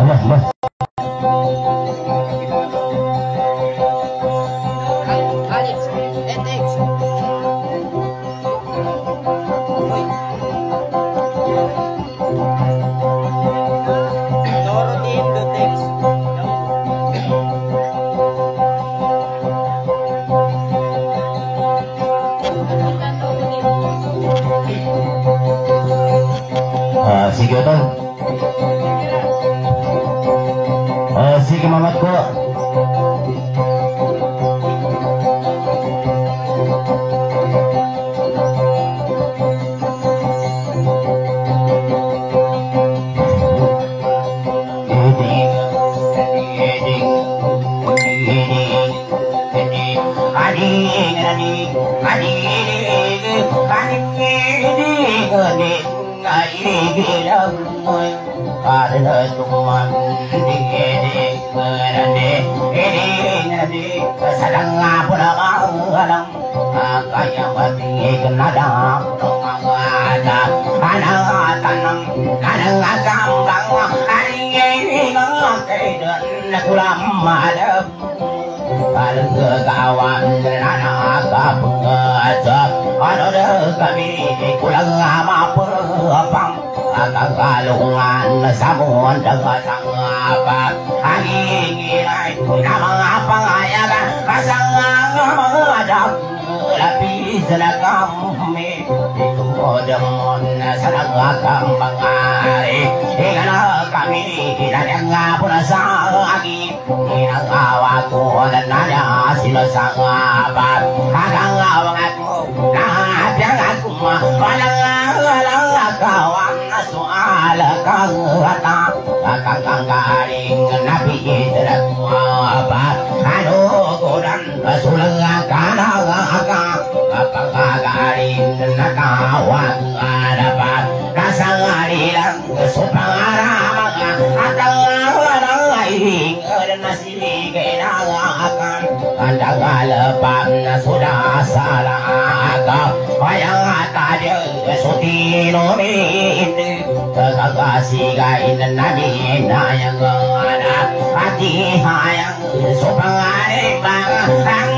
Sige to. Sige mamat ko. Kalungan sabon dagat ang apa hangingilay na mga pangayagan kasangang mga dak lapis na kami itumodamon sa nagakang pangari ikana kami inanyang nga po na sa agi inangawa ko na nanya sila sa ngabat hanggang awang ako nahabyang ako walang kawan soal kang rata kakang garing nabi idrat apa anu godan sulang kana kakang garing nakawan dapat kasangarilang supangara atang ing nasili kenangan andang lepam sudah salah bayang tadi sutino ini kekasih kain nabi yang ada hati hayang supangare bang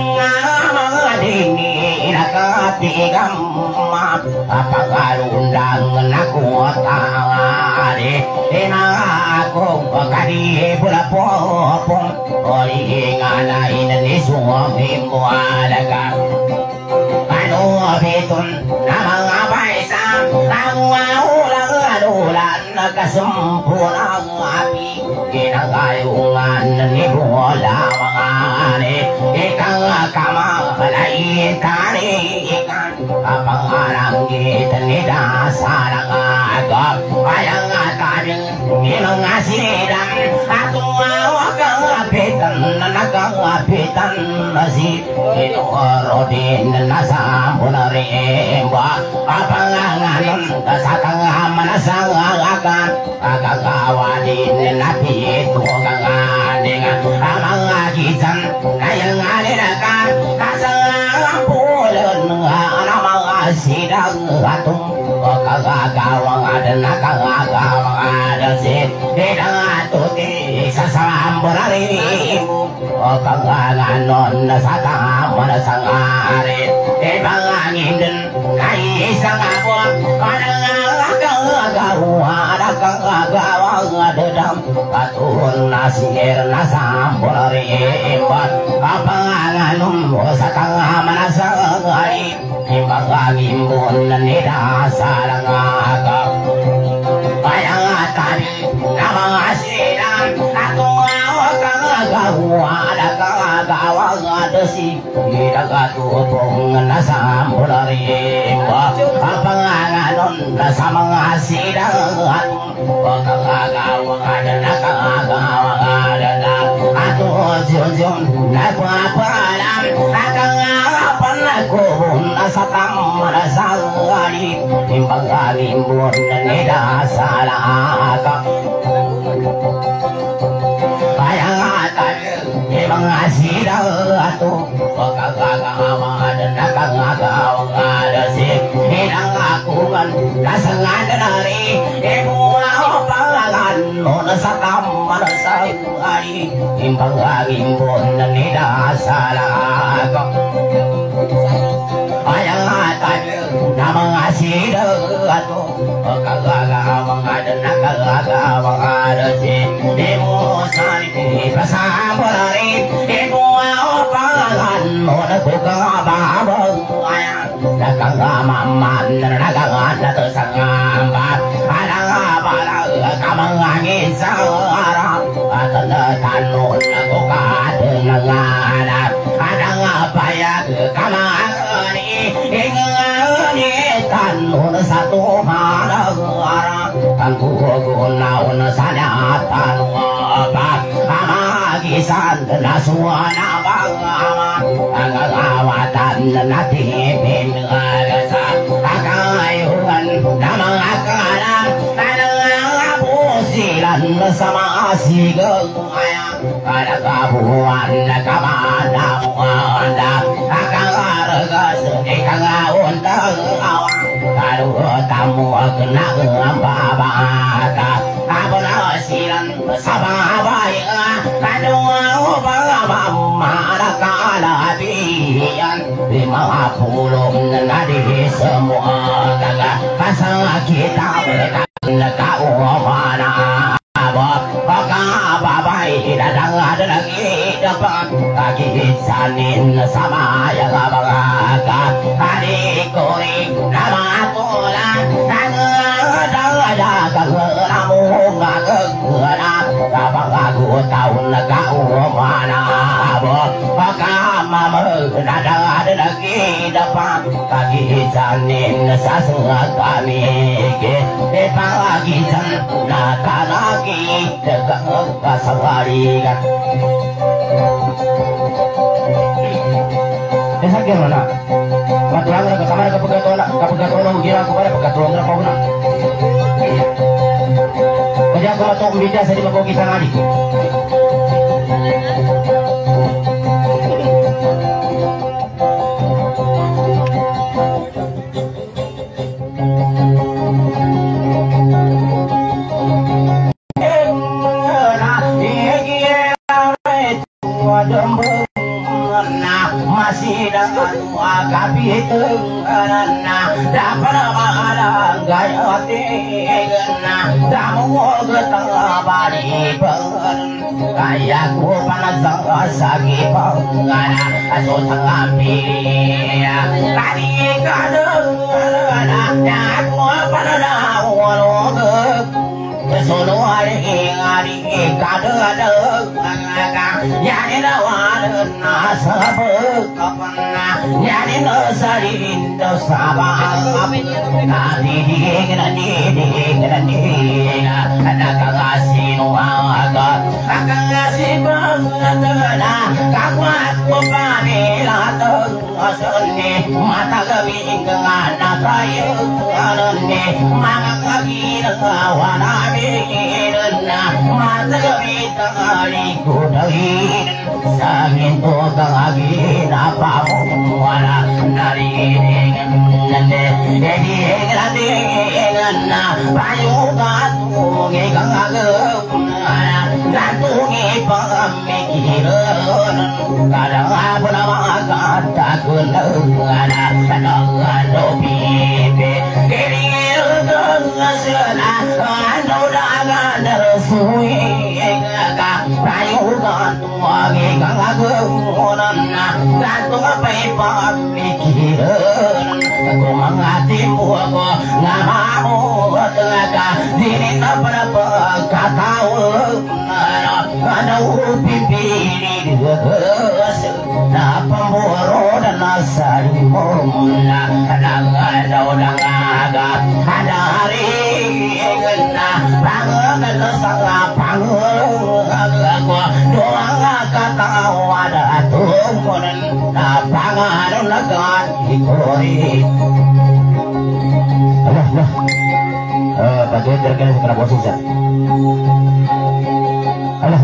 mengadini nakati gamma apa kalundang naku tangade aku kadi pula popong oli ngana ini suami mualaga anu betun nama baisam ulang adulan kesempurnaan api kinagayungan ni bola mangane ikang kama lain kani ikan pangarang kita ni dasar agak ayang atading inang asidan aku awakang apitan nakang apitan nasi ino rodin nasampunari emba apanganganon kasatang manasang akan kakawadin napi itu kangading amang agitan kayang alirakan kasang pulen namang asidang atung kagagawang ada nakagagawang ada si dedang atuti sasamburarimu kagaganon nasatang manasang arit ibang angin kaisang ako gawang dedam atun nasir nasambulari embat apanganum satang manasang hari imbangimbun nida salangaga bayang tadi nama asiran atun awakang gawang adesi idagatu pong nasambulari embat apanganum nasamang asiran kagagawang ada nakagawang ada aku jujun napapalam nakagapan ako nasatam nasangari timbang alimbun nida salaga bayangatan ibang asida ato kagagawang ada nakagawang ada si hinang akungan nasangan dari ibu pangalan no nasatam Ari timbang gimbon nida salah ayang atanya nama asih atu kagaga mangada nagaga mangada si demo sani pasambolari demo opangan mona kagababang ayang nagaga maman nagaga natasangamba alangabala kamangangin sarap atana tanun kagada adang apaya kamangani ingani tanun satu malagara tangku gunaun sanatan wabat amagisan nasuana bangama agawatan natipin agasa akayuan namang akalan silan sama asigeng ayang ada kabuan kamana muanda akang arga sedih kang untang awang kadu tamu kena ngambabata abona silan sama baik kadu obama kala bian 50 nadi semua kagak pasang kita berkat kau mana babai dadang ada lagi dapat kaki sanin sama yang abangaka adik koring nama tulan ada kageramu ngagera abang aku tahun kau mana mama dadang ada lagi dapat kaki sanin sasung kami ke pagi san nakalagi dekat kasawari kan desa gimana matulang ke kamar ke pegatola ugira aku pada pegatola na pauna kaya aku matok media sa di mako kita ngadi masih dengan wakapi tengana dapat mahalang gaya tingana tamu getang bari pengen kaya ku panas sakit pengana aso sangampi tadi kadang-kadang aku pada walau solo hari kadang-kadang yani lawan nasabuk kapana yani nasarin dosabang nadi ada kagasino aga kagasi bangana kakwat pamila teng asone mata gawing ngana kayu alone mangakagi wana birna mata gawing ali kudain sangin to kagi napa wala nari nande edi ngana bayu gatu ngegaga gantungi pamikiran kadang apa nama kata kunana kadang dobibe kiri ngasana ando dagan resui ngaka bayu gantung ngegaga onana gantung pamikiran aku mengatimu aku ngamamu ngaka dini berapa kata ada pimpin geus na pemboro dan nasari mona ada udang aga ada hari gena bangun sangat pangun aku doang kata ada tumunan na pangan lagan ikori Pak terkena kena bosan sah. Alah.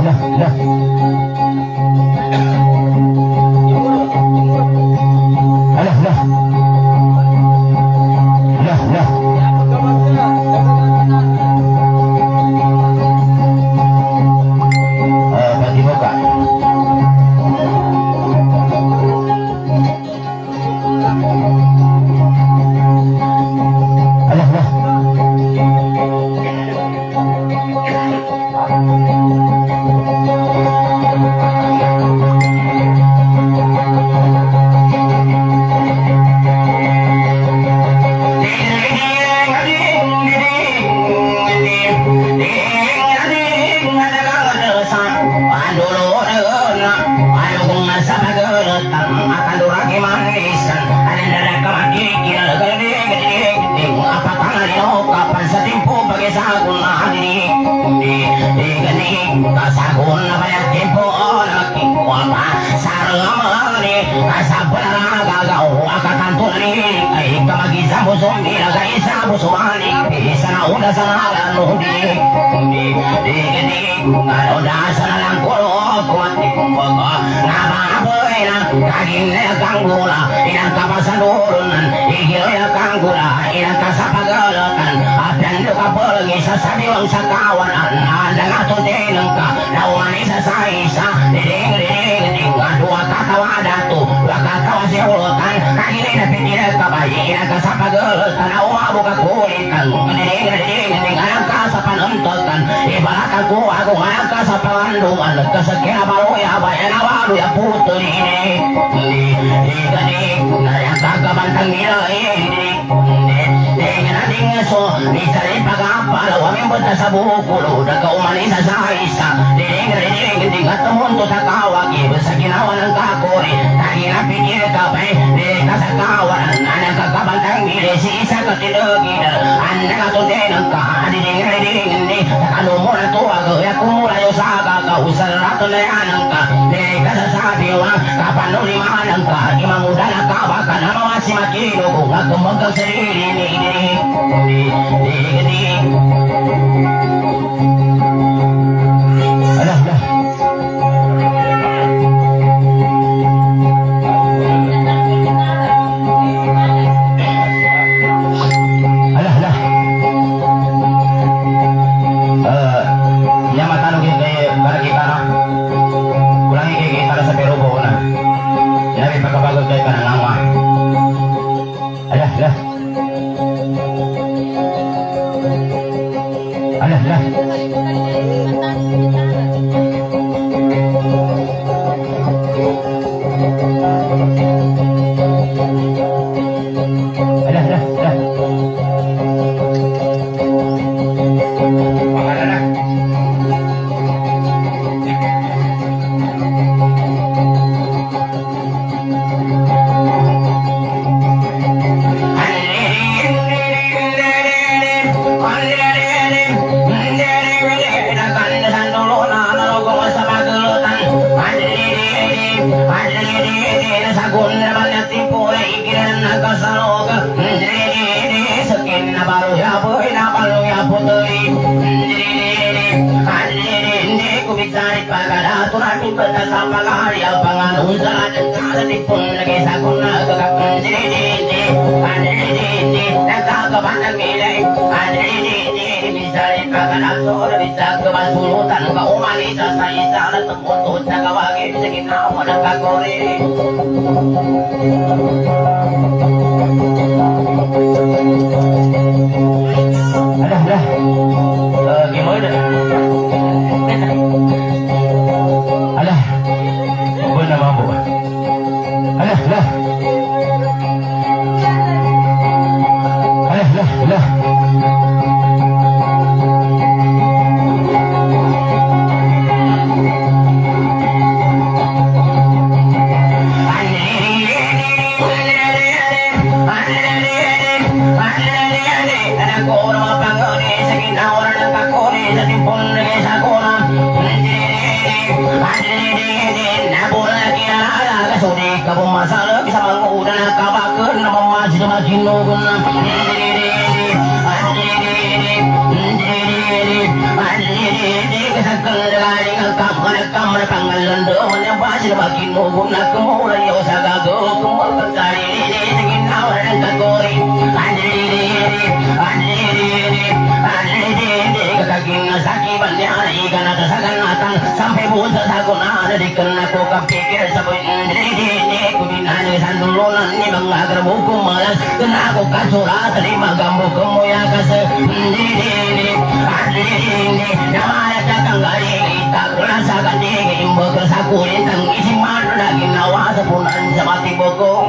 di geni kasakun banyak timpun makin kuapa sarang ni kasabara gagau akatan tuni kamagi sambu sumbi lagai sambu sumani bisa udah sana nudi di geni kalau dah sana kulo kuati kumbaga nama boina kagine kanggula ina kapasan urunan igilya kanggula ina kasapagalakan adan duka pergi sasadiwang sakawanan ada ngato denengka nawani sasaisa ding dua kata wadatu kata wasiutan kagine na pinira kabayi ina kasapagalakan awa buka kulitan ding anang kasapan entotan ibarat aku anang kasapanduan kasakina baru ya bayana baru ya putu ini gani yang kagabantang nila ini dengan so misal pagapal wami buta sa bukulo daga umanisa sa isa ding temun to sa kawagi sa ginawa ng kakori tangina pinir ka bay sa kawan anak kagabantang nila si isa ka tinugid anak katunde ng ka ding takalo mo na to ya kumula yo sa kakausal rato na yan ka kasasabi wa kapanuli mahalang ka imamuda na kabaka na mawasi makino kung agumag ang sarili ni alah lah sampai busa sakuna dikena ko kapikir sabay kubinani sandulunan ni mga buku malas kena ko kasurat lima gambo kemoya kase namanya takang gari tak rasakan dingin imbo kesakurin tang isi mana lagi nawa sepunan samati bokong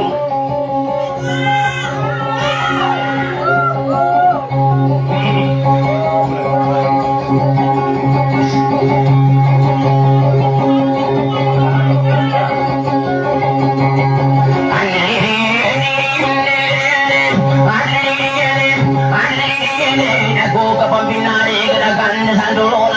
Aku ke pembina di gerakan sandulun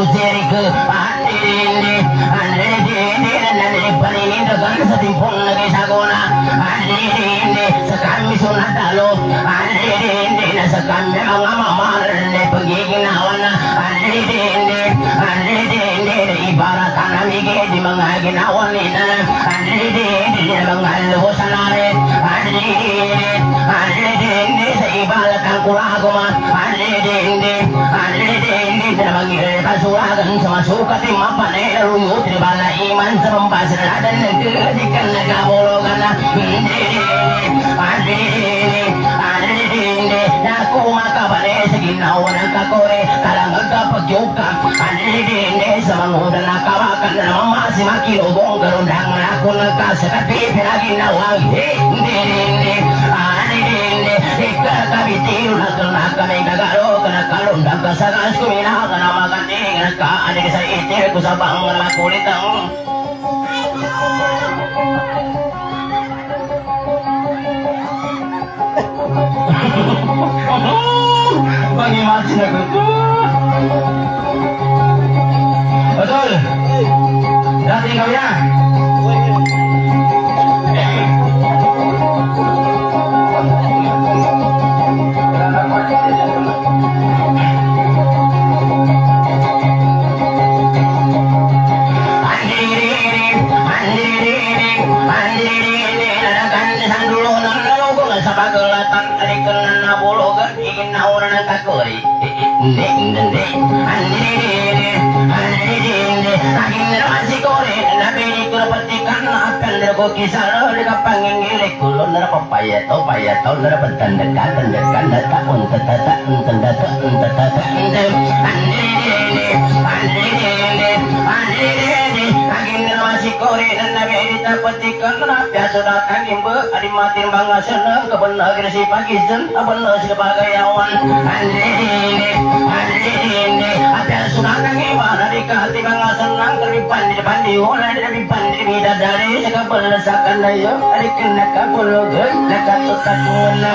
tu seri ke andi andi panini dagan setimpun lagi sagona andi sekami sunat dalo andi sekami mengamamar ne pergi nawana andi ibarat tanah mige di mengagi nawan ina andi mengalu sanare andi seibalatkan kulagoma andi kasuragan sama suka timah panel ruyut di bala iman serempas dan kejadikan negabologan aku maka pada seginawan kakore kalang agak juga sama ngudan akawakan masih makin obong gerundang aku nekas tapi lagi nawang kami tiru nak kami gagaro kena kalundang kasagas kumina kena makan kena ka adik saya itir ku sabang kena kulitang bagi mati nak betul datang kau ya kisah dekat panggil kulon nara papaya tau nara bertandakan data untuk tata masih kore dan nabi kita petikan rakyat sudah kagim be adi mati bangga senang kebenar agresi pagi sen benar sebagai awan ada sudah kagim dari hati bangga senang terlipan di depan di oleh dari pandi bidadari sekabel lesakan ayo dari kena kabul dekat tutak menang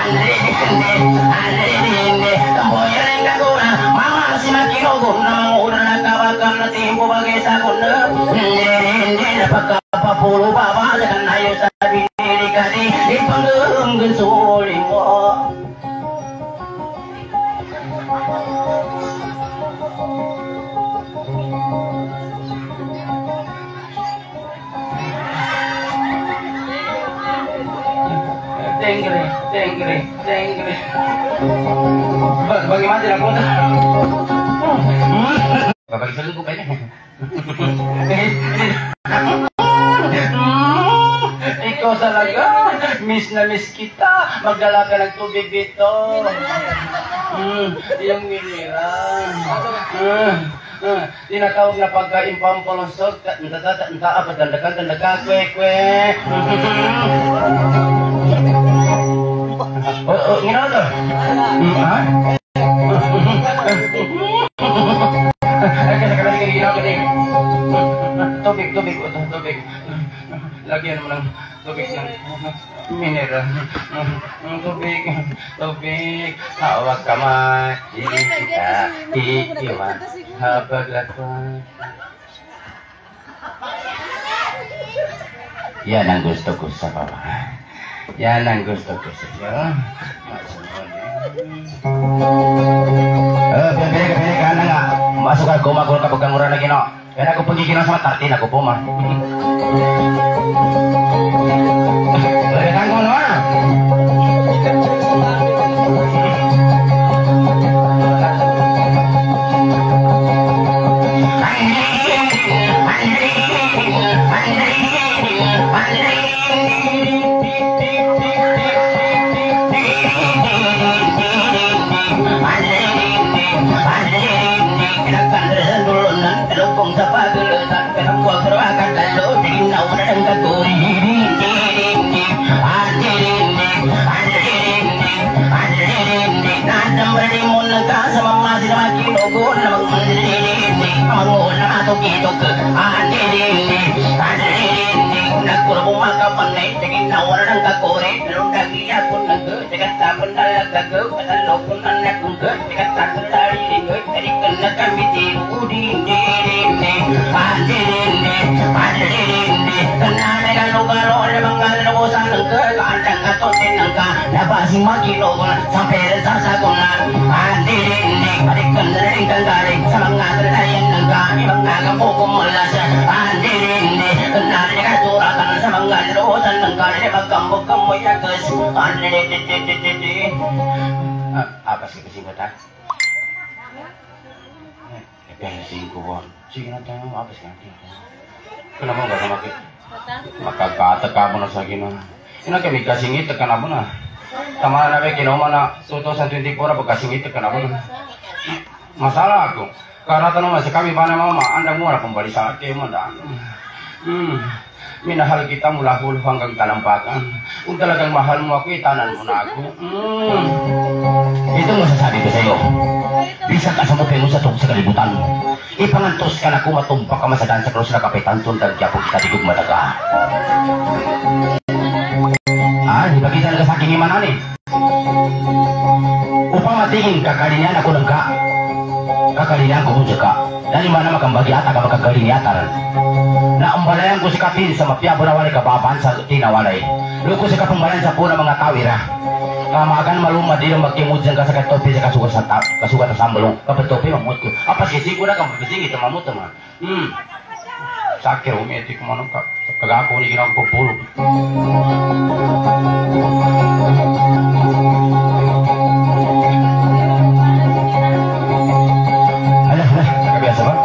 temboyan yang kaguna mama si makin ogun udah kawakan timbu bagai sakuna apa puluh bapa dengan ayo sabi dikali di panggung gesulimo tengre bagaimana tidak pun bapak selingkuh aja ikaw talaga miss na miss kita magdala ka ng tubig dito yung miniran tinatawag na pagkain pampalonsod apa tanda kwe ginoto tubig lagyan mo ng tubig ng mineral tubig hawak kamay kita iiwan habag lakwan yan ang gusto ko sa baba yan ang gusto ko sa iyo pili ka na nga masuk ako magul ka pagkanguran lagi no kaya ako pagkikinan sama tartin ako po ma balikan ko naman kung sa pagulutan pinagwag rakan lalo tingnaw na ng kaguri nadamrani mo nagkasama masin makinugon na mangun na atok-itok nagkurong makapanay tingnaw na ng kaguri nalong nagiya kung nag-tigat tapon nalag nag-patalo kung anak kung tigat tapon dari linggoy tadi kena kami tiru di sampai sasagunan andirindik adik kendering semangat rayan nangka ibang hukum malas andirindik kenari kasuratan semangat rotan nangka ibang kamu ya kes andirindik apa sih kesingkatan singkuan singkatan apa sih kenapa nggak sama kita maka kata kamu nasagina ini kami kasih tekan apa nah sama nabe kinoma na 2024 bekasing itu kenapa masalah aku karena tanong masih kami mana mama anda murah kembali sa akin mo dan minahal kita mula hulu hanggang talampakan kung talagang mahal mo ako itanan mo na ako ito masasabi ko sa iyo bisa ka samupin mo sa kalibutan ipangantos ka na kumatumpak ka masadan sa krus na kapitan tundan kaya po kita digug madaga dibagi talaga sa aking imanan upang matingin kakalinian ako ng kakalinian ko ka dari mana makambagi ata ka magkakaliniatan na umbalayan ko si katin sa mapiyabo na walay kababaan sa tinawalay luko si kapangbalan sa puna mga tawira kamagan malumad din magkimud dyan ka sa katopi sa kasugat sa sambalong kapatopi mamut ko apa sisi ko na kang magising ito mamut naman sakir umeti ko manong kagako ni ginang pupulog biasa ba?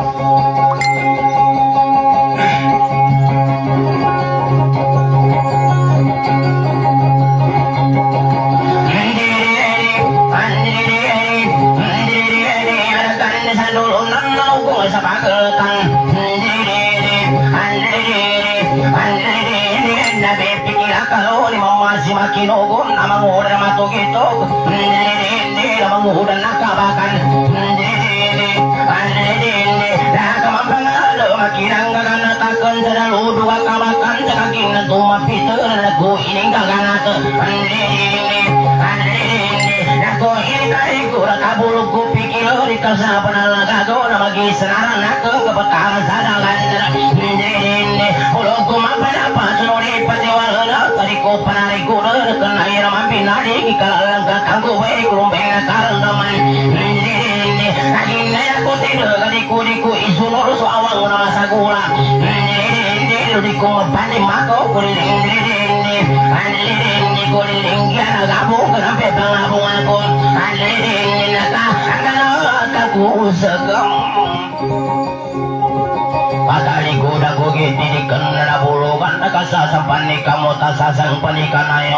Kalau ni masih makin ogon, amang udah matuk itu, amang udah nakabakan, dah kemampangan makin anggaran takkan terlalu dua kabakan, cakakin tuma pitur lagu ini gagana tu, aku ini kali kurang kabul kupikir di kasar penalaga kau nama gisaran aku kebakaran sadangan, pulau kumampan apa sunuri patiwala kali ko panari ko na kanayra mapinari kikalang katanggo way kurumbeng na karandaman agin ako tino kali ko isunor so awang na masagula di ko mapani mako kuliling kuliling yan agabo kanampe pangabong ako nakakusagam patali kuda kugi didikan na bulukan nakasasampan ni kamu tasasampan ni kanayo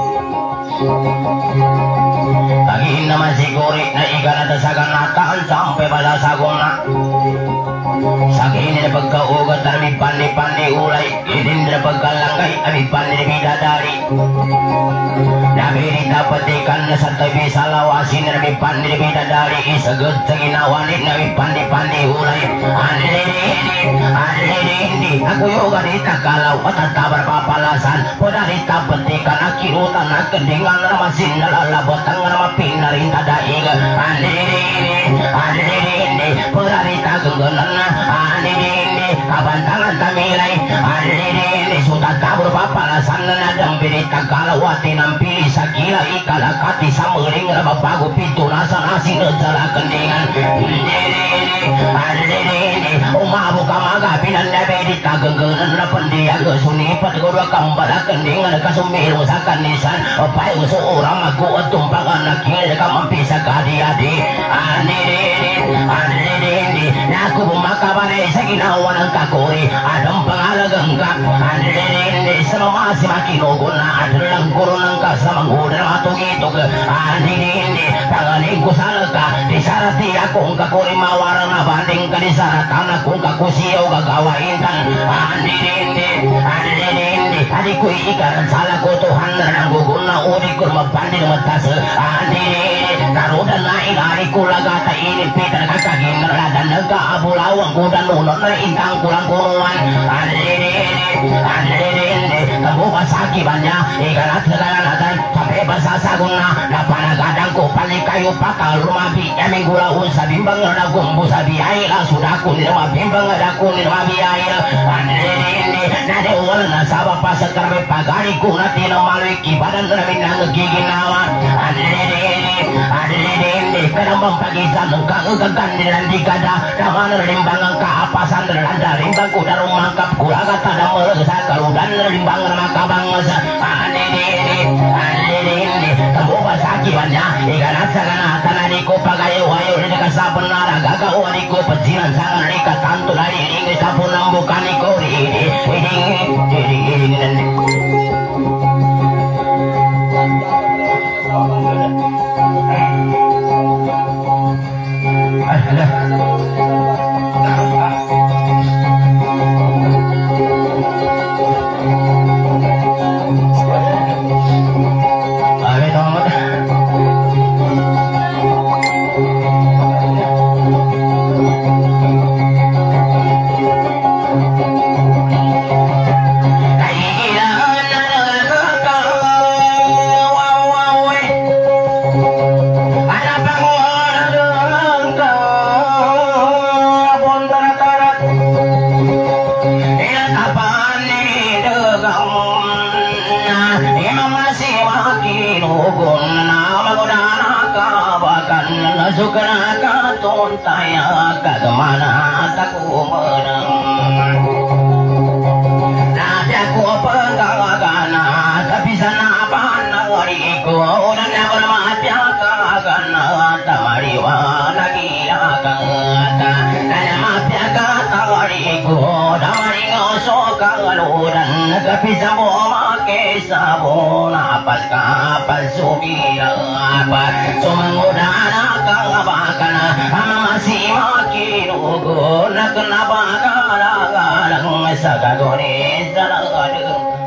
tagin naman siguri na ikan at sagan nataan sampai pada saguna sakin na pagkaugat na may pandi ulay idin na pagkalangay na may pandi bidadari nabiri dapat ikan na sa tabi sa lawasin na may pandi bidadari isagod sa ginawanit na may pandi ulay hindi ako yoga dita kalaw at tabar papalasan pada dita petikan akirutan na kendingan na masin na lalabot ang na mapinarin tadaig hindi pada dita gengganan na hindi kabantangan tamilay hindi sudah kabur papalasan na nadang birita kalaw at tinampili sa gila ikalakati sa mering na mabago pito nasa nasin na sala kendingan hindi umabo ka magabi ng nabedit kagaganan na pandiya sunipat ko na kambala kendingan kasumiro sa kanisan o payo sa urang mag-uot tumpangan na kila ka mampisa kadi-adi hindi na ako bumakabari sa ginawa ng kakuri adang pangalagang ka hindi sa mga si makinugon na adalang kuro ng kasamang huda matugitog hindi pangaling ko sa lagka di sarati akong kakuri mawarang na banding ka di saratan akong kakusiyaw gagawain kan hindi adi ko ikaran sala ko Tuhan na nanggugun na uri ko mapanding matas hindi karudan na inari ko lagata inipita kakagin na ladan nagkaabulawang ko dan nunod na intang kulang kunuan hindi kamu kabuwa sakibannya ikanat kegalanatan sampai basasaguna na panagadang ko palikayo pakal rumabi emeng gulaun sa bimbang na gumbu sa biyayla sudah kunin mabimbang na kunin mabiyayla andini na dewal na sabah pa sa karami pagari ko na tinamaloy ibadan na namin na nagiginawa andini kadambang pagisan ng kagagagan nilang digada naman rimbang ang kaapasan nalanda rimbang ko darong mangkap kulagat na sa kaludan rimbang na makabang sa andini kabuwa sakibannya ikanat sa kanatan na di ko pagayo-ayo rin kasabon na nagagawa ni ko pagsinan sa nga rin katanto na rin sa punang buka ni ko Sukana katon taya kagmana taku menang nanti aku penggagana tapi sana panangariku dan aku mati kagana tamariwa lagi kagata dan mati kagariku damari ngosoka galudan tapi sama ke sabon apa kapal subira apa sumangudana bakana masih makin ugo nak kenapa kadang-kadang sagagone dalam